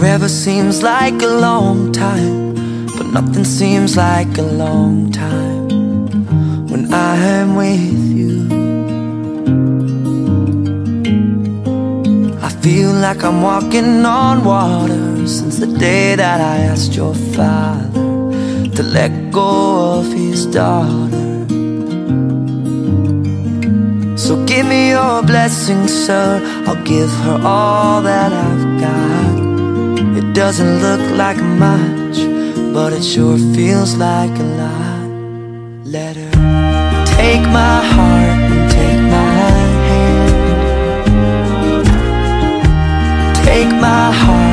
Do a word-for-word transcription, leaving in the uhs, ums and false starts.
Forever seems like a long time, but nothing seems like a long time when I am with you. I feel like I'm walking on water since the day that I asked your father to let go of his daughter. So give me your blessing, sir, I'll give her all that I've got. It doesn't look like much, but it sure feels like a lot. Let her take my heart and take my hand. Take my heart